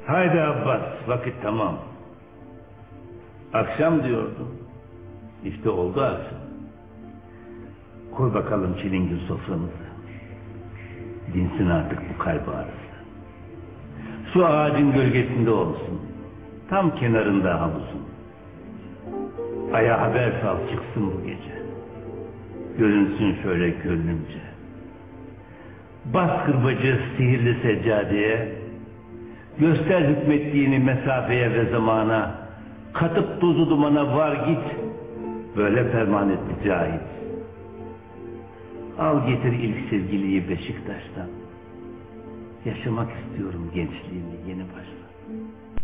Haydi Abbas, vakit tamam. Akşam diyordum. İşte oldu akşam. Koy bakalım çilingir soframızı. Dinsin artık bu kalp ağrısı. Şu ağacın gölgesinde olsun. Tam kenarında havuzun. Aya haber sal çıksın bu gece. Görünsün şöyle gönlümce. Bas kırbacı sihirli seccadeye. Göster hükmettiğini mesafeye ve zamana. Katıp tozu dumana var git. Böyle ferman etti Cahit. Al getir ilk sevgiliyi Beşiktaş'tan. Yaşamak istiyorum gençliğimi yeni baştan.